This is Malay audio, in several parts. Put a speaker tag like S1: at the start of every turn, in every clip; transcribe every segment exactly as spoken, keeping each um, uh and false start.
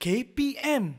S1: K P M.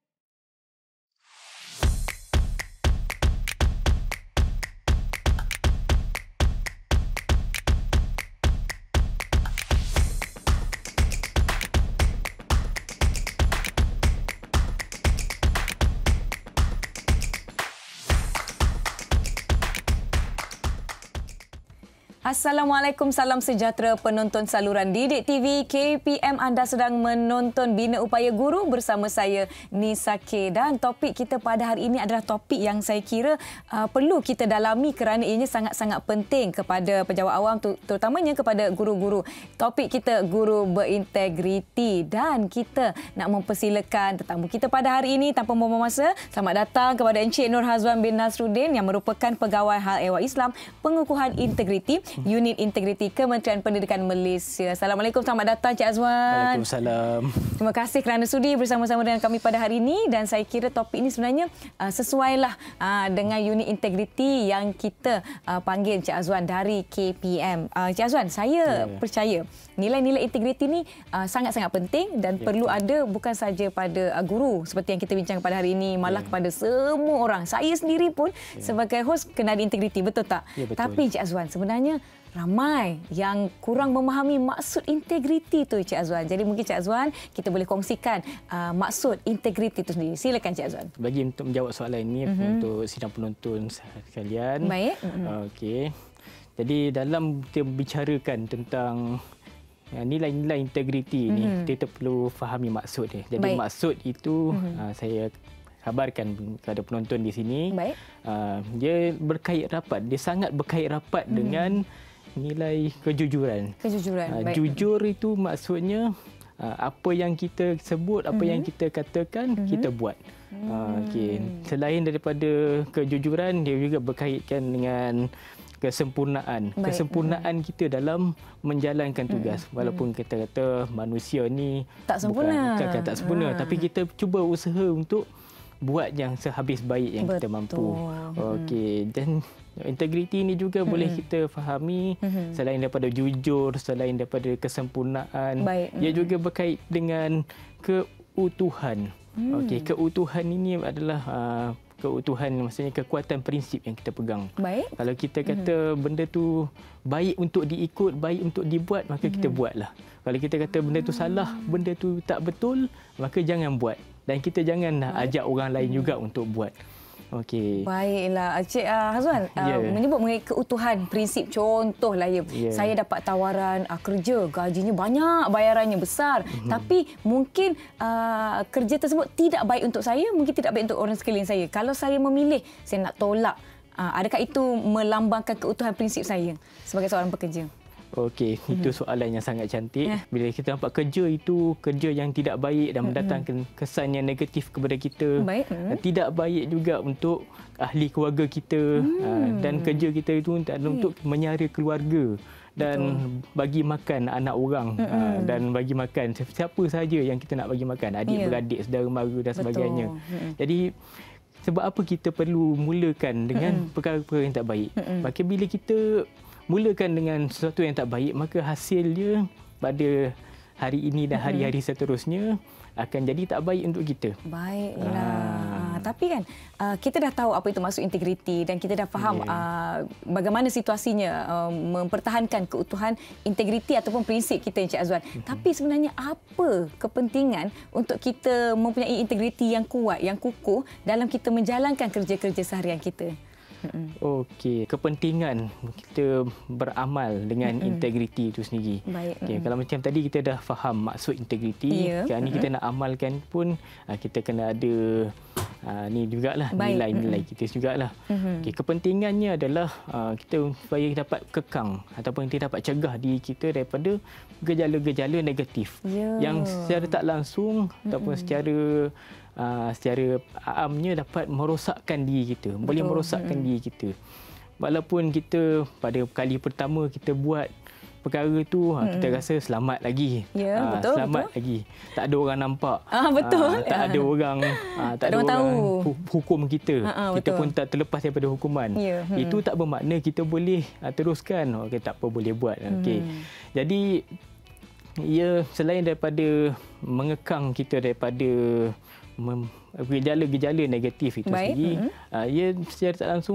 S2: Assalamualaikum, salam sejahtera penonton saluran Didik T V K P M. Anda sedang menonton Bina Upaya Guru bersama saya Nisa K, dan topik kita pada hari ini adalah topik yang saya kira uh, perlu kita dalami kerana ianya sangat-sangat penting kepada pejabat awam, terutamanya kepada guru-guru. Topik kita guru berintegriti, dan kita nak mempersilakan tetamu kita pada hari ini tanpa membuang masa. Selamat datang kepada Encik Nur Hazwan bin Nasruddin yang merupakan Pegawai Hal Ehwal Islam Pengukuhan Integriti Unit Integriti Kementerian Pendidikan Malaysia. Assalamualaikum, selamat datang Cik Azwan.
S3: Waalaikumsalam.
S2: Terima kasih kerana sudi bersama-sama dengan kami pada hari ini, dan saya kira topik ini sebenarnya uh, sesuailah uh, dengan unit integriti yang kita uh, panggil Cik Azwan dari K P M. Uh, Cik Azwan, saya yeah. percaya nilai-nilai integriti ini uh, sangat-sangat penting dan yeah, perlu betul. ada bukan saja pada uh, guru seperti yang kita bincang pada hari ini, malah yeah. kepada semua orang. Saya sendiri pun yeah. sebagai hos kena ada integriti, betul tak?
S3: Yeah, betul.
S2: Tapi Cik Azwan, sebenarnya ramai yang kurang memahami maksud integriti itu, Cik Azwan. Jadi mungkin Cik Azwan kita boleh kongsikan uh, maksud integriti itu sendiri. Silakan Cik Azwan.
S3: Bagi untuk menjawab soalan ini mm-hmm. untuk sidang penonton sekalian.
S2: Baik. Mm-hmm.
S3: Okey. Jadi dalam kita bicarakan tentang nilai-nilai integriti ini, mm-hmm. kita perlu fahami maksud dia. Jadi Baik. maksud itu mm-hmm. uh, saya kabarkan kepada penonton di sini.
S2: Baik.
S3: Uh, dia berkait rapat, dia sangat berkait rapat mm-hmm. dengan nilai kejujuran.
S2: Kejujuran.
S3: Uh, jujur itu maksudnya uh, apa yang kita sebut, apa mm-hmm. yang kita katakan, mm-hmm. kita buat. Mm. Uh, okay. Selain daripada kejujuran, dia juga berkaitkan dengan kesempurnaan. Baik. Kesempurnaan mm-hmm. kita dalam menjalankan tugas. Mm-hmm. Walaupun kita kata manusia ni
S2: tak sempurna.
S3: Bukan, bukan tak sempurna, ah. tapi kita cuba usaha untuk buat yang sehabis baik yang
S2: Betul.
S3: kita mampu. Okey, dan integriti ini juga hmm. boleh kita fahami hmm. selain daripada jujur, selain daripada kesempurnaan,
S2: Baik.
S3: ia juga berkait dengan keutuhan. Hmm. Okey, keutuhan ini adalah uh, keutuhan, maksudnya kekuatan prinsip yang kita pegang.
S2: Baik.
S3: Kalau kita kata hmm. benda tu baik untuk diikut, baik untuk dibuat, maka hmm. kita buatlah. Kalau kita kata benda tu salah, benda tu tak betul, maka jangan buat. Dan kita jangan Baik. ajak orang lain juga hmm. untuk buat. Okey.
S2: Baiklah, Cik uh, Hazwan, yeah. uh, menyebut mengenai keutuhan prinsip. Contohlah ya, yeah. saya dapat tawaran uh, kerja, gajinya banyak, bayarannya besar, mm-hmm. tapi mungkin uh, kerja tersebut tidak baik untuk saya, mungkin tidak baik untuk orang sekeliling saya. Kalau saya memilih, saya nak tolak. Uh, adakah itu melambangkan keutuhan prinsip saya sebagai seorang pekerja?
S3: Okey, mm-hmm. itu soalan yang sangat cantik. Yeah. Bila kita nampak kerja itu kerja yang tidak baik dan mendatangkan mm-hmm. kesan yang negatif kepada kita,
S2: baik. Mm-hmm.
S3: tidak baik juga untuk ahli keluarga kita, mm. dan kerja kita itu mm. untuk menyara keluarga dan Betul. bagi makan anak orang, mm-hmm. dan bagi makan siapa sahaja yang kita nak bagi makan, adik-beradik, yeah. saudara mara dan sebagainya. Mm-hmm. Jadi sebab apa kita perlu mulakan dengan mm-hmm. perkara-perkara yang tak baik? Mm-hmm. Maka bila kita mulakan dengan sesuatu yang tak baik, maka hasilnya pada hari ini dan hari-hari seterusnya akan jadi tak baik untuk kita.
S2: Baiklah. Ah. Tapi kan uh, kita dah tahu apa itu maksud integriti, dan kita dah faham yeah. uh, bagaimana situasinya uh, mempertahankan keutuhan integriti ataupun prinsip kita, Encik Azwan. Mm-hmm. Tapi sebenarnya apa kepentingan untuk kita mempunyai integriti yang kuat, yang kukuh dalam kita menjalankan kerja-kerja seharian kita?
S3: Okey, kepentingan kita beramal dengan mm-hmm. integriti itu sendiri.
S2: Baik.
S3: Okey, kalau macam tadi kita dah faham maksud integriti, yeah. sekarang ni kita nak amalkan pun kita kena ada uh, ni jugalah nilai-nilai mm-hmm. kita jugalah. Mm-hmm. Okey, kepentingannya adalah uh, kita supaya dapat kekang ataupun kita dapat cegah diri kita daripada gejala-gejala negatif yeah. yang secara tak langsung mm-hmm. ataupun secara Uh, secara amnya dapat merosakkan diri kita. Betul. Boleh merosakkan hmm. diri kita. Walaupun kita pada kali pertama kita buat perkara tu, hmm. kita rasa selamat lagi.
S2: Ya,
S3: uh,
S2: betul,
S3: selamat
S2: betul.
S3: lagi. Tak ada orang nampak.
S2: Ah, betul.
S3: Uh, tak ada orang uh, tak ada orang tahu. hukum kita. Ha, ha, kita pun tak terlepas daripada hukuman. Ya, hmm. Itu tak bermakna kita boleh uh, teruskan. Okey, tak apa, boleh buat. Okey. Hmm. Jadi ia selain daripada mengekang kita daripada gejala-gejala negatif itu Baik. sendiri, mm-hmm. uh, ia secara tak langsung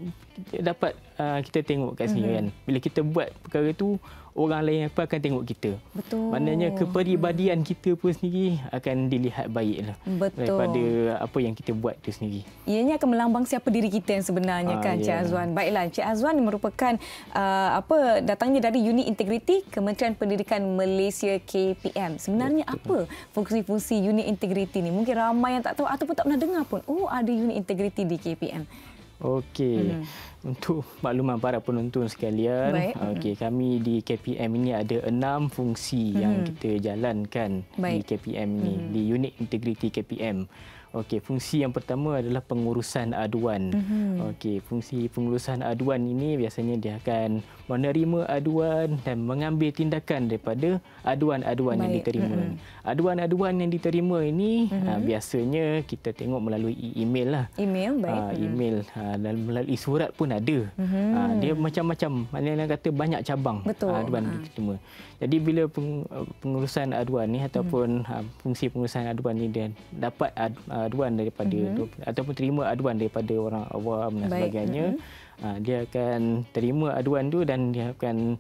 S3: dapat uh, kita tengok kat sini mm-hmm. kan. Bila kita buat perkara itu, orang lain apa akan tengok kita.
S2: Betul.
S3: Maknanya kepribadian kita pun sendiri akan dilihat baiklah daripada apa yang kita buat itu sendiri.
S2: Ianya akan melambang siapa diri kita yang sebenarnya, ah, kan, yeah. Cik Azwan. Baiklah, Cik Azwan merupakan uh, apa datangnya dari Unit Integriti Kementerian Pendidikan Malaysia K P M. Sebenarnya Betul. apa fungsi-fungsi Unit Integriti ni? Mungkin ramai yang tak tahu ataupun tak pernah dengar pun. Oh, ada Unit Integriti di K P M.
S3: Okey. Hmm. Untuk makluman para penonton sekalian, okey, kami di K P M ini ada enam fungsi hmm. yang kita jalankan Baik. di K P M ini, hmm. di Unit Integriti K P M. Okey, fungsi yang pertama adalah pengurusan aduan. Mm-hmm. Okey, fungsi pengurusan aduan ini biasanya dia akan menerima aduan dan mengambil tindakan daripada aduan-aduan Baik. yang diterima. Mm-hmm. Aduan-aduan yang diterima ini mm-hmm. uh, biasanya kita tengok melalui email lah.
S2: Email, baik.
S3: Uh, email uh, dan melalui surat pun ada. Mm-hmm. Uh, dia macam-macam, maknanya kata banyak cabang
S2: Betul.
S3: Uh, aduan uh. diterima. Jadi bila pengurusan aduan ni ataupun mm-hmm. uh, fungsi pengurusan aduan ni dia dapat ad, aduan daripada mm-hmm. ataupun terima aduan daripada orang awam dan Baik. sebagainya, mm-hmm. uh, dia akan terima aduan tu dan dia akan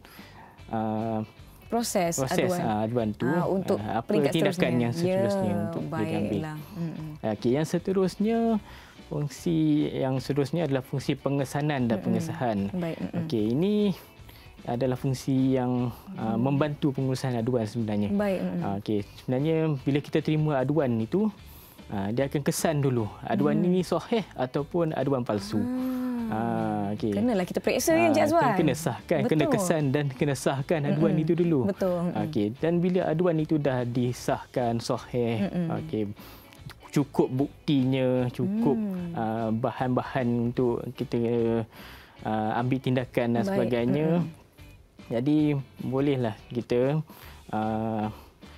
S3: uh,
S2: proses,
S3: proses
S2: aduan,
S3: uh, aduan tu
S2: uh, untuk
S3: uh, apa tindakan seterusnya. yang seterusnya
S2: ya,
S3: untuk
S2: baiklah.
S3: diambil. Mm-hmm. Okay, yang seterusnya fungsi yang seterusnya adalah fungsi pengesanan dan mm-hmm. pengesahan.
S2: Baik. Mm-hmm.
S3: Okey, ini adalah fungsi yang uh, membantu pengurusan aduan sebenarnya.
S2: Baik. Mm-hmm.
S3: Uh, Okey, sebenarnya bila kita terima aduan itu, uh, dia akan kesan dulu aduan mm. ini sahih ataupun aduan palsu. Ah. Uh, okay.
S2: Kenalah kita periksa uh, Encik Azwan.
S3: Kena sahkan, Betul. kena kesan dan kena sahkan aduan mm-hmm. itu dulu.
S2: Betul. Mm-hmm.
S3: Okey, dan bila aduan itu dah disahkan sahih, mm-hmm. okey, cukup buktinya, cukup mm. uh, bahan-bahan untuk kita uh, ambil tindakan dan Baik. sebagainya. Mm-hmm. Jadi bolehlah kita uh,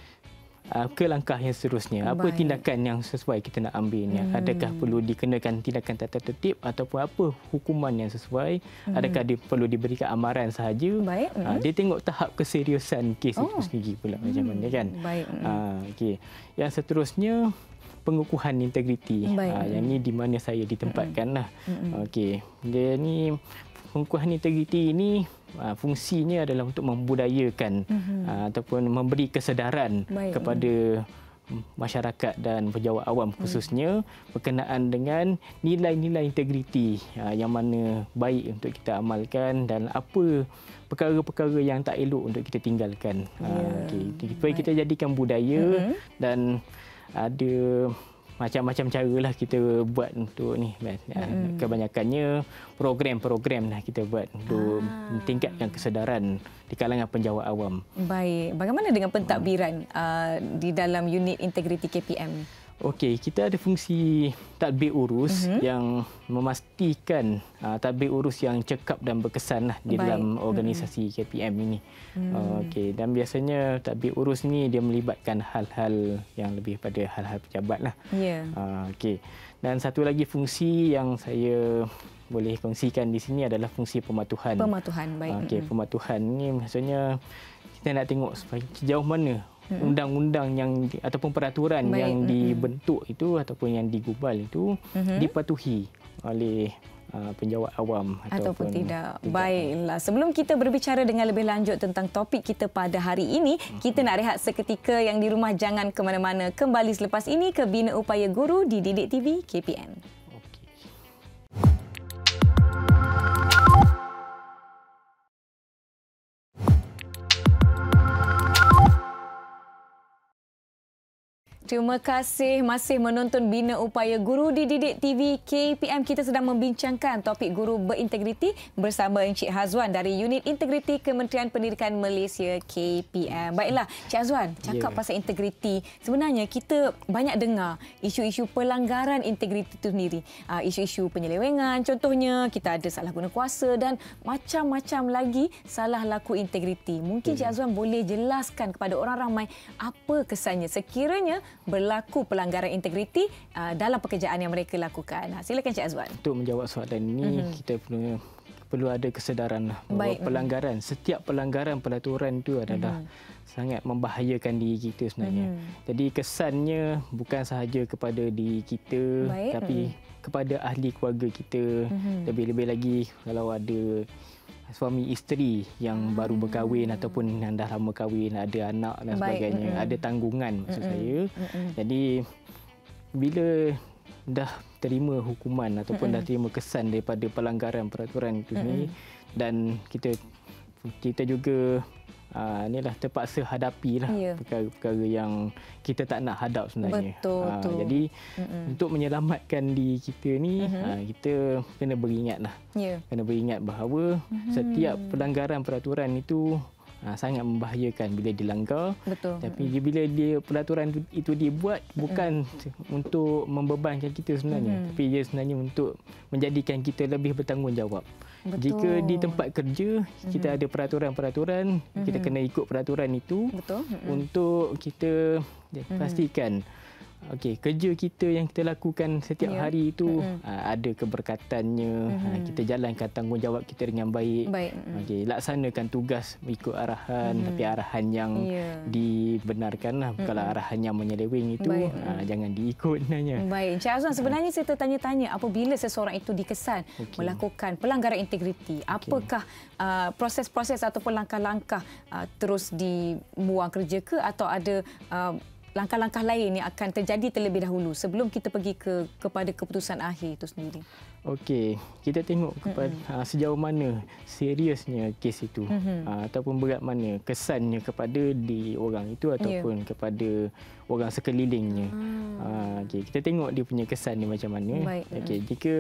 S3: uh, ke langkah yang seterusnya. Apa Baik. tindakan yang sesuai kita nak ambilnya? Hmm. Adakah perlu dikenakan tindakan tata tertib ataupun apa hukuman yang sesuai? Hmm. Adakah dia perlu diberikan amaran sahaja?
S2: Baik. Hmm.
S3: Uh, dia tengok tahap keseriusan kes oh. itu sendiri pula hmm. macam mana kan?
S2: Baik.
S3: Uh, okay. Yang seterusnya pengukuhan integriti. Uh, yang ni di mana saya ditempatkan lah. Hmm. Okey. Dia ni pengukuhan integriti ini uh, fungsinya adalah untuk membudayakan mm-hmm. uh, ataupun memberi kesedaran Baik. kepada masyarakat dan pejabat awam khususnya mm. berkenaan dengan nilai-nilai integriti uh, yang mana baik untuk kita amalkan dan apa perkara-perkara yang tak elok untuk kita tinggalkan. Yeah. Uh, okay. Supaya kita jadikan budaya mm-hmm. dan ada macam-macam caralah kita buat untuk ni. Mm-hmm. Kebanyakannya program-program lah kita buat untuk ah. meningkatkan kesedaran di kalangan penjawat awam. Baik.
S2: Bagaimana dengan pentadbiran uh, di dalam unit integriti K P M?
S3: Okey, kita ada fungsi tadbir urus mm-hmm. yang memastikan uh, tadbir urus yang cekap dan berkesan lah di Baik. dalam organisasi mm-hmm. K P M ini. Mm. Uh, Okey, dan biasanya tadbir urus ni dia melibatkan hal-hal yang lebih pada hal-hal pejabat lah.
S2: Yeah.
S3: Uh, Okey, dan satu lagi fungsi yang saya boleh kongsikan di sini adalah fungsi pematuhan.
S2: Pematuhan, baik.
S3: Okey, mm-hmm. pematuhan ni maksudnya kita nak tengok sejauh mana Hmm. undang-undang yang ataupun peraturan Baik. yang dibentuk hmm. itu ataupun yang digubal itu hmm. dipatuhi oleh uh, penjawat awam
S2: ataupun, ataupun tidak. tidak. Baiklah, sebelum kita berbicara dengan lebih lanjut tentang topik kita pada hari ini, hmm. kita nak rehat seketika. Yang di rumah jangan ke mana-mana. Kembali selepas ini ke Bina Upaya Guru di Didik T V K P M. Terima kasih masih menonton Bina Upaya Guru di Didik T V K P M. Kita sedang membincangkan topik guru berintegriti bersama Encik Hazwan dari Unit Integriti Kementerian Pendidikan Malaysia K P M. Baiklah, Encik Hazwan, cakap yeah. pasal integriti. Sebenarnya kita banyak dengar isu-isu pelanggaran integriti itu sendiri. Uh, isu-isu penyelewengan contohnya, kita ada salah guna kuasa dan macam-macam lagi salah laku integriti. Mungkin Encik Hazwan boleh jelaskan kepada orang ramai apa kesannya sekiranya berlaku pelanggaran integriti uh, dalam pekerjaan yang mereka lakukan. Silakan Cik Azwan.
S3: Untuk menjawab soalan ini, mm-hmm. kita perlu perlu ada kesedaran bahawa
S2: Baik.
S3: pelanggaran, setiap pelanggaran peraturan itu adalah mm-hmm. sangat membahayakan diri kita sebenarnya. Mm-hmm. Jadi kesannya bukan sahaja kepada diri kita, Baik. tapi mm-hmm. kepada ahli keluarga kita. Mm-hmm. Lebih-lebih lagi kalau ada suami isteri yang baru berkahwin hmm. ataupun yang dah lama kahwin, ada anak dan sebagainya, mm-hmm. ada tanggungan maksud mm-hmm. saya. Mm-hmm. Jadi bila dah terima hukuman ataupun mm-hmm. dah terima kesan daripada pelanggaran peraturan itu mm-hmm. ni, dan kita kita juga Uh, inilah terpaksa hadapilah yeah. perkara-perkara yang kita tak nak hadap sebenarnya.
S2: Betul,
S3: uh,
S2: betul.
S3: Jadi mm-hmm. untuk menyelamatkan diri kita ni, mm-hmm. uh, kita kena beringatlah. Yeah. Kena beringat bahawa mm-hmm. setiap pelanggaran peraturan itu uh, sangat membahayakan bila dilanggar. Betul. Tapi mm-hmm. bila dia peraturan itu, itu dibuat bukan mm-hmm. untuk membebankan kita sebenarnya, mm-hmm. tapi ia sebenarnya untuk menjadikan kita lebih bertanggungjawab. Betul. Jika di tempat kerja mm-hmm. kita ada peraturan-peraturan, mm-hmm. kita kena ikut peraturan itu. Betul. Mm-hmm. Untuk kita mm-hmm. pastikan okey, kerja kita yang kita lakukan setiap yeah. hari itu mm-hmm. uh, ada keberkatannya, mm-hmm. uh, kita jalankan tanggungjawab kita dengan baik. baik. Mm-hmm. Okey, laksanakan tugas mengikut arahan, mm-hmm. tapi arahan yang yeah. dibenarkanlah. Mm-hmm. Kalau arahan yang menyeleweng itu uh, jangan diikut sebenarnya.
S2: Baik, Encik Azwan, sebenarnya saya tertanya-tanya apabila seseorang itu dikesan okay. melakukan pelanggaran integriti, okay. apakah uh, proses-proses ataupun langkah-langkah uh, terus dibuang kerja ke, atau ada uh, langkah-langkah lain yang akan terjadi terlebih dahulu sebelum kita pergi ke kepada keputusan akhir itu sendiri?
S3: Okey, kita tengok kepada mm-hmm. uh, sejauh mana seriusnya kes itu, mm-hmm. uh, ataupun berat mana kesannya kepada di orang itu ataupun yeah. kepada orang sekelilingnya. Mm. Uh, okay, kita tengok dia punya kesan ni macam mana. Okey, jika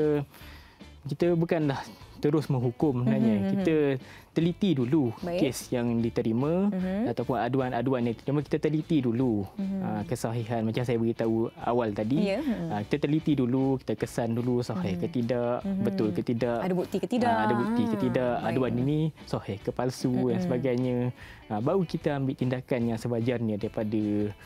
S3: kita bukanlah terus menghukum sebenarnya. Mm-hmm. Kita teliti dulu Baik. kes yang diterima mm-hmm. ataupun aduan-aduan yang diterima, kita teliti dulu mm-hmm. uh, kesahihan. Macam saya beritahu awal tadi, yeah. mm-hmm. uh, kita teliti dulu, kita kesan dulu sahih mm-hmm. ke tidak, mm-hmm. betul ke tidak,
S2: ada bukti ke tidak,
S3: uh, ada bukti ke tidak, Baik. aduan ini sahih ke palsu mm-hmm. dan sebagainya. Uh, baru kita ambil tindakan yang sewajarnya daripada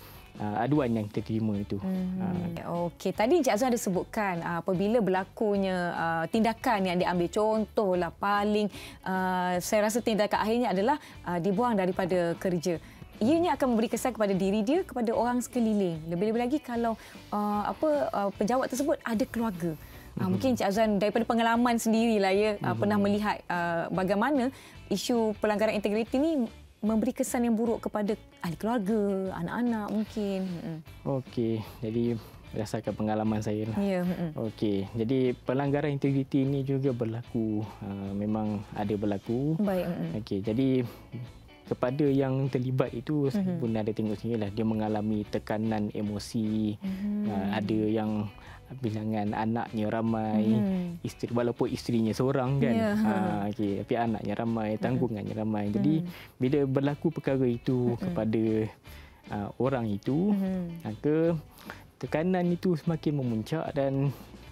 S3: Uh, aduan yang kita terima itu. Hmm.
S2: Uh. Okey, tadi Encik Azwan ada sebutkan uh, apabila berlakunya uh, tindakan yang diambil, contohlah paling uh, saya rasa tindakan akhirnya adalah uh, dibuang daripada kerja. Ianya akan memberi kesan kepada diri dia, kepada orang sekeliling. Lebih-lebih lagi kalau uh, apa uh, penjawat tersebut ada keluarga. Uh, mm-hmm. Mungkin Encik Azwan daripada pengalaman sendirilah ya mm-hmm. uh, pernah melihat uh, bagaimana isu pelanggaran integriti ini memberi kesan yang buruk kepada ahli keluarga, anak-anak mungkin.
S3: Okey, jadi berdasarkan pengalaman saya lah.
S2: Ya.
S3: Okey, jadi pelanggaran integriti ini juga berlaku, uh, memang ada berlaku.
S2: Baik.
S3: Okey, jadi kepada yang terlibat itu mm-hmm. pun ada tengok sini lah, dia mengalami tekanan emosi, mm-hmm. uh, ada yang bilangan anaknya ramai, hmm. isteri, walaupun isterinya seorang kan, yeah. ha, okay, tapi anaknya ramai, tanggungannya ramai. Hmm. Jadi bila berlaku perkara itu hmm. kepada uh, orang itu, hmm. maka tekanan itu semakin memuncak dan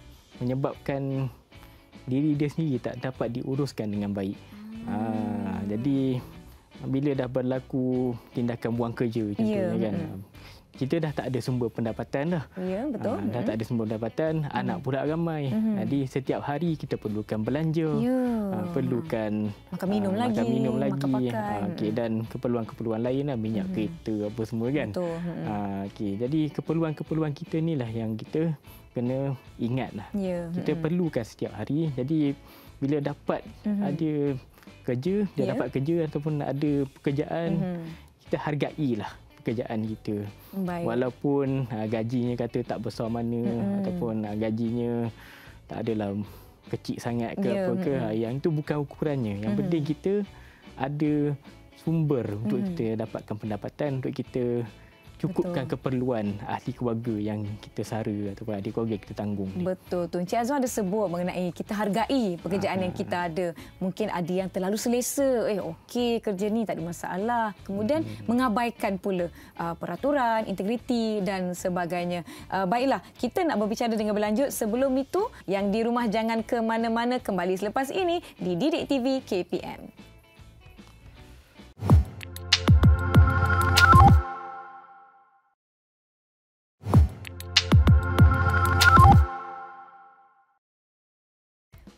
S3: menyebabkan diri dia sendiri tak dapat diuruskan dengan baik. Hmm. Ha, jadi bila dah berlaku tindakan buang kerja contohnya yeah. kan, kita dah tak ada sumber pendapatan dah.
S2: Ya, betul.
S3: Ha, dah tak ada sumber pendapatan, mm-hmm. anak pula ramai. Mm-hmm. Jadi setiap hari kita perlukan belanja,
S2: ya.
S3: ha, perlukan
S2: makan minum ha, lagi,
S3: makan minum lagi,
S2: makan pakai.
S3: Ha, okay, dan keperluan-keperluan lain lah, minyak mm-hmm. kereta apa semua kan.
S2: Betul.
S3: Ha, okay. Jadi keperluan-keperluan kita ni lah yang kita kena ingat lah.
S2: Ya.
S3: Kita mm-hmm. perlukan setiap hari. Jadi bila dapat mm-hmm. ada kerja, dia yeah. dapat kerja ataupun ada pekerjaan, mm-hmm. kita hargailah pekerjaan kita. Baik. Walaupun uh, gajinya kata tak besar mana mm-hmm. ataupun uh, gajinya tak adalah kecil sangat ke yeah. apa ke, mm-hmm. yang itu bukan ukurannya. Yang mm-hmm. penting kita ada sumber mm-hmm. untuk kita dapatkan pendapatan, untuk kita cukupkan Betul. keperluan ahli keluarga yang kita sara ataupun ahli keluarga yang kita tanggung.
S2: Betul tu. Encik Azwan ada sebut mengenai kita hargai pekerjaan Aha. yang kita ada. Mungkin ada yang terlalu selesa. Eh okey, kerja ni tak ada masalah. Kemudian hmm. mengabaikan pula uh, peraturan, integriti dan sebagainya. Uh, baiklah, kita nak berbicara dengan berlanjut. Sebelum itu, yang di rumah jangan ke mana-mana, kembali selepas ini di Didik T V K P M.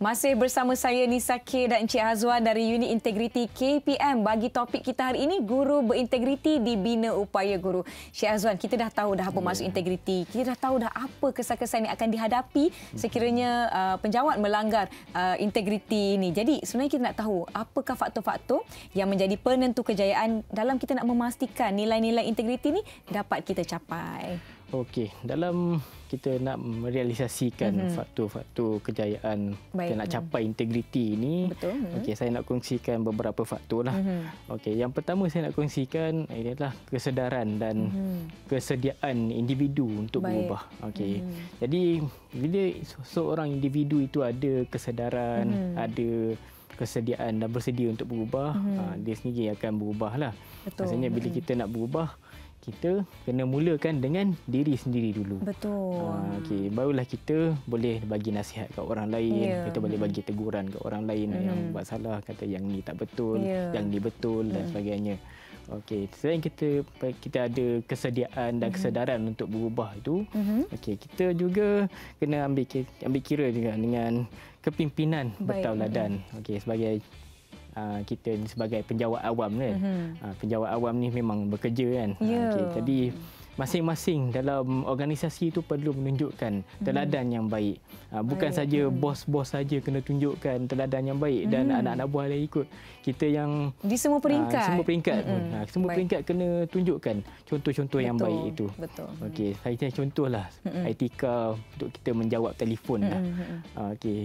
S2: Masih bersama saya Nisa K dan Encik Azwan dari Unit Integriti K P M. Bagi topik kita hari ini, guru berintegriti di Bina Upaya Guru. Encik Azwan, kita dah tahu dah apa yeah. maksud integriti. Kita dah tahu dah apa kesan-kesan yang akan dihadapi sekiranya uh, penjawat melanggar uh, integriti ini. Jadi sebenarnya kita nak tahu apakah faktor-faktor yang menjadi penentu kejayaan dalam kita nak memastikan nilai-nilai integriti ini dapat kita capai.
S3: Okey, dalam kita nak merealisasikan mm-hmm. faktor-faktor kejayaan Baik. kita nak capai integriti ini, betul. Okey, saya nak kongsikan beberapa faktor lah. Mm-hmm. Okey, yang pertama saya nak kongsikan ialah kesedaran dan mm-hmm. kesediaan individu untuk Baik. berubah. Okey. Mm-hmm. Jadi bila seorang individu itu ada kesedaran, mm-hmm. ada kesediaan dan bersedia untuk berubah, mm-hmm. dia sendiri akan berubahlah. Maksudnya bila mm-hmm. kita nak berubah, kita kena mulakan dengan diri sendiri dulu.
S2: Betul.
S3: Ha, okay. Barulah kita boleh bagi nasihat kat orang lain. Yeah. Kita boleh bagi teguran kat orang lain mm. yang buat salah. Kata yang ni tak betul, yeah. yang ni betul mm. dan sebagainya. Okey, selain kita kita ada kesediaan dan mm-hmm. kesedaran untuk berubah itu, mm-hmm. okey, kita juga kena ambil ambil kira juga dengan kepimpinan Baik. bertauladan. Okey, sebagai Uh, kita ni sebagai penjawat awam kan. Mm-hmm. Uh, penjawat awam ni memang bekerja kan. Yeah. Uh, okay. Jadi masing-masing dalam organisasi itu perlu menunjukkan teladan mm-hmm. yang baik. Uh, bukan baik. saja mm. bos-bos saja kena tunjukkan teladan yang baik mm-hmm. dan anak-anak buah yang ikut. Kita yang
S2: di semua peringkat.
S3: Uh, semua peringkat
S2: mm-hmm.
S3: pun. Uh, semua baik. peringkat kena tunjukkan contoh-contoh Betul. yang baik itu.
S2: Betul.
S3: Okey, saya contohlah mm-hmm. etika untuk kita menjawab telefon mm-hmm. lah. Uh, okey.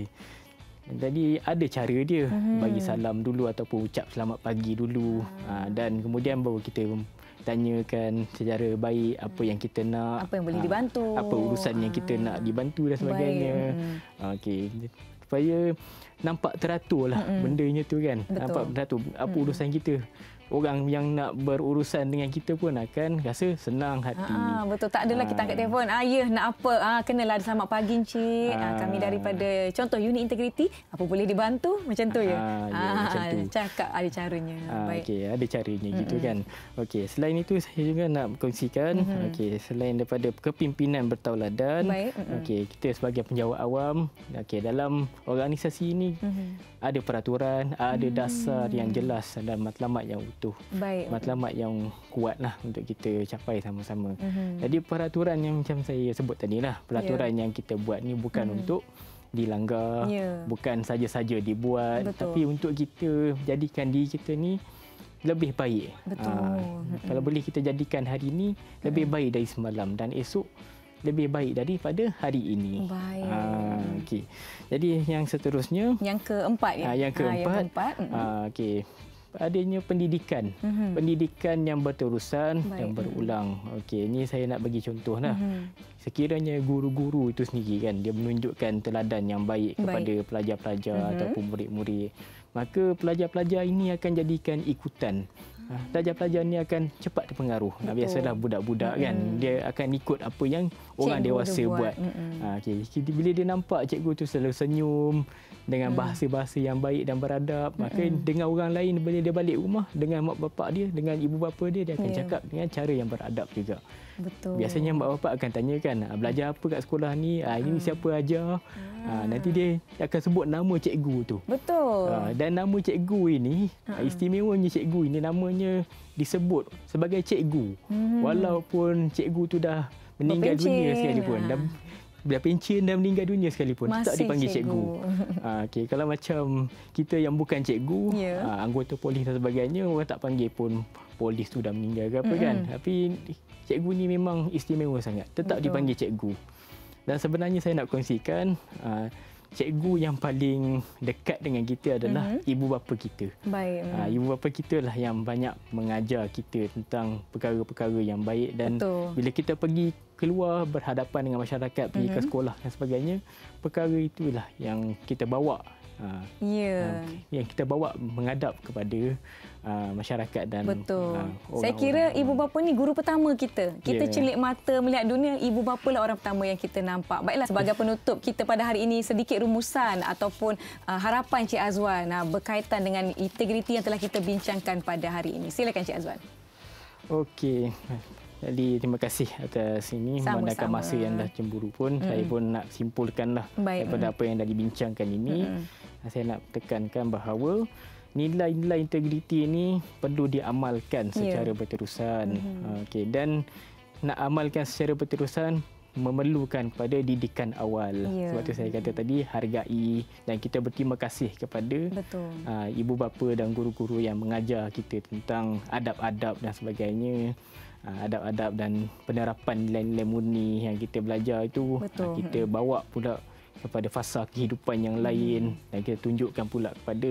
S3: Jadi ada cara dia hmm. bagi salam dulu ataupun ucap selamat pagi dulu hmm. dan kemudian baru kita tanyakan secara baik apa yang kita nak,
S2: apa yang boleh dibantu,
S3: apa urusan yang kita nak dibantu dan sebagainya. Hmm. Okey, supaya nampak teratur lah hmm. bendanya tu kan. Betul. Nampak teratur apa hmm. urusan kita. Orang yang nak berurusan dengan kita pun akan rasa senang hati.
S2: Ah, betul. Tak adalah kita angkat telefon. Ah, ya, nak apa? Ah, kenalah selamat pagi, Encik. Ah, kami daripada contoh Unit Integriti. Apa boleh dibantu? Macam tu ya?
S3: Ah, ya
S2: ah,
S3: macam tu.
S2: Cakap ada caranya.
S3: Ah,
S2: Baik.
S3: Okey, ada caranya mm-hmm. gitu kan. Okey, selain itu saya juga nak kongsikan. Mm-hmm. Okey, selain daripada kepimpinan bertauladan. Mm-hmm. Okey, kita sebagai penjawat awam. Okey, dalam organisasi ini mm-hmm. ada peraturan, ada mm-hmm. dasar yang jelas dan matlamat yang utuh. Baik. Matlamat yang kuatlah untuk kita capai sama-sama. Mm-hmm. Jadi peraturan yang macam saya sebut tadi lah, peraturan yeah. yang kita buat ni bukan mm-hmm. untuk dilanggar, yeah. bukan saja-saja dibuat, Betul. tapi untuk kita jadikan diri kita ni lebih baik.
S2: Betul.
S3: Aa, mm-hmm. Kalau boleh kita jadikan hari ini lebih mm-hmm. baik dari semalam dan esok lebih baik daripada hari ini.
S2: Baik.
S3: Aa, okay. Jadi yang seterusnya,
S2: yang keempat ya.
S3: Aa, yang keempat.
S2: Ha, yang keempat.
S3: Aa, okey. Adanya pendidikan. Mm-hmm. Pendidikan yang berterusan Baik. yang berulang. Okey, ini saya nak bagi contohlah. Mm-hmm. Sekiranya guru-guru itu sendiri kan dia menunjukkan teladan yang baik, baik. kepada pelajar-pelajar mm-hmm. ataupun murid-murid, maka pelajar-pelajar ini akan jadikan ikutan. Pelajar-pelajar ni akan cepat terpengaruh. Betul. Biasalah budak-budak mm-hmm. kan dia akan ikut apa yang cikgu orang dewasa buat. buat. Mm-hmm. Ha, okay. Bila dia nampak cikgu tu selalu senyum dengan mm. bahasa-bahasa yang baik dan beradab, mm-hmm. maka dengan orang lain bila dia balik rumah dengan mak bapak dia, dengan ibu bapa dia, dia akan yeah. cakap dengan cara yang beradab juga.
S2: Betul.
S3: Biasanya mak bapak akan tanyakan, belajar apa kat sekolah ni? Ah, ini hmm. siapa ajar? Ah. Ah, nanti dia akan sebut nama cikgu tu.
S2: Betul.
S3: Ah, dan nama cikgu ini, hmm. istimewanya cikgu ini namanya disebut sebagai cikgu. Hmm. Walaupun cikgu tu dah meninggal Berpencin. dunia sekalipun. Dah, dah pencen dan meninggal dunia sekalipun.
S2: Masih
S3: tetap dipanggil cikgu. cikgu. ah, okay. Kalau macam kita yang bukan cikgu, yeah. ah, anggota polis dan sebagainya, orang tak panggil pun polis tu dah meninggal ke apa hmm. kan. Tapi cikgu ni memang istimewa sangat. Tetap Betul. dipanggil cikgu. Dan sebenarnya saya nak kongsikan, uh, cikgu yang paling dekat dengan kita adalah mm-hmm. ibu bapa kita. Baik. Uh, ibu bapa kita lah yang banyak mengajar kita tentang perkara-perkara yang baik. Dan Betul. bila kita pergi keluar berhadapan dengan masyarakat, pergi mm-hmm. ke sekolah dan sebagainya, perkara itulah yang kita bawa. Uh, yeah. uh, yang kita bawa menghadap kepada uh, masyarakat dan
S2: Betul. Uh, Saya kira ibu bapa ni guru pertama kita. Kita yeah. celik mata melihat dunia, ibu bapa lah orang pertama yang kita nampak. Baiklah, sebagai penutup kita pada hari ini, sedikit rumusan ataupun uh, harapan Cik Azwan uh, berkaitan dengan integriti yang telah kita bincangkan pada hari ini. Silakan Cik Azwan.
S3: Okey. Jadi terima kasih atas ini. Memandangkan masa yang dah cemburu pun, mm. saya pun nak simpulkanlah Baik. daripada mm. apa yang dah dibincangkan ini. Mm. Saya nak tekankan bahawa nilai-nilai integriti ini perlu diamalkan secara yeah. berterusan. Mm-hmm. Okey, dan nak amalkan secara berterusan memerlukan pada didikan awal. Yeah. Sebab tu saya kata tadi, hargai dan kita berterima kasih kepada uh, ibu bapa dan guru-guru yang mengajar kita tentang adab-adab dan sebagainya. Uh, adab-adab dan penerapan nilai-nilai murni yang kita belajar itu uh, kita bawa pula kepada fasa kehidupan yang lain hmm. dan kita tunjukkan pula kepada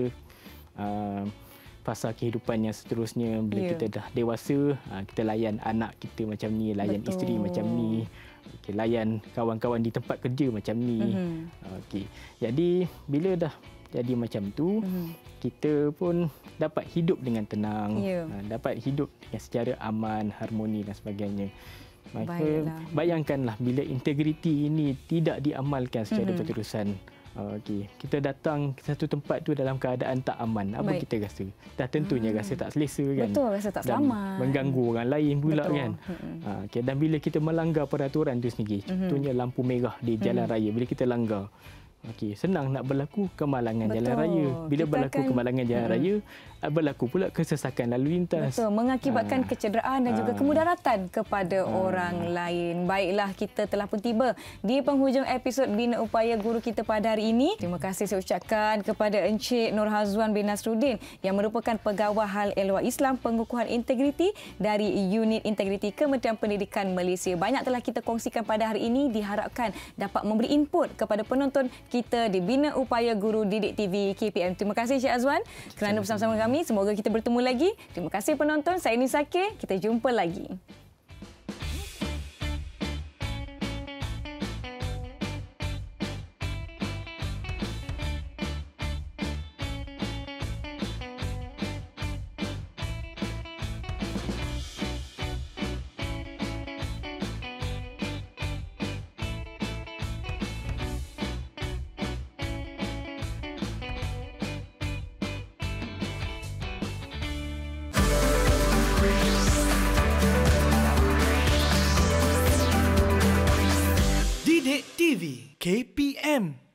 S3: uh, fasa kehidupan yang seterusnya. Bila yeah. kita dah dewasa, uh, kita layan anak kita macam ni, layan Betul. isteri macam ni, okay, layan kawan-kawan di tempat kerja macam ni. Mm-hmm. Okay. Jadi bila dah jadi macam tu, mm-hmm. kita pun dapat hidup dengan tenang, yeah. uh, dapat hidup dengan secara aman, harmoni dan sebagainya. Maka Baiklah. bayangkanlah bila integriti ini tidak diamalkan secara mm-hmm. berterusan. Okey, kita datang ke satu tempat tu dalam keadaan tak aman. Apa Baik. kita rasa? Dah tentunya hmm. rasa tak selesa kan.
S2: Betul, rasa tak selamat.
S3: Mengganggu orang lain pula
S2: Betul.
S3: kan. Hmm. Ha, okay. Dan bila kita melanggar peraturan tu sendiri, hmm. contohnya lampu merah di jalan hmm. raya, bila kita langgar, okey, senang nak berlaku kemalangan Betul. jalan raya. Bila kita berlaku akan... kemalangan jalan hmm. raya, berlaku pula kesesakan lalu lintas.
S2: Betul, mengakibatkan ha. kecederaan dan ha. juga kemudaratan kepada ha. orang lain. Baiklah, kita telah pun tiba di penghujung episod Bina Upaya Guru kita pada hari ini. Terima kasih saya ucapkan kepada Encik Nur Hazwan bin Nasruddin yang merupakan Pegawai Hal Ehwal Islam Pengukuhan Integriti dari Unit Integriti Kementerian Pendidikan Malaysia. Banyak telah kita kongsikan pada hari ini, diharapkan dapat memberi input kepada penonton kita di Bina Upaya Guru Didik T V K P M. Terima kasih Encik Azwan kerana bersama-sama kami. Semoga kita bertemu lagi. Terima kasih penonton. Saya Nisa K. Kita jumpa lagi.
S1: Didik T V K P M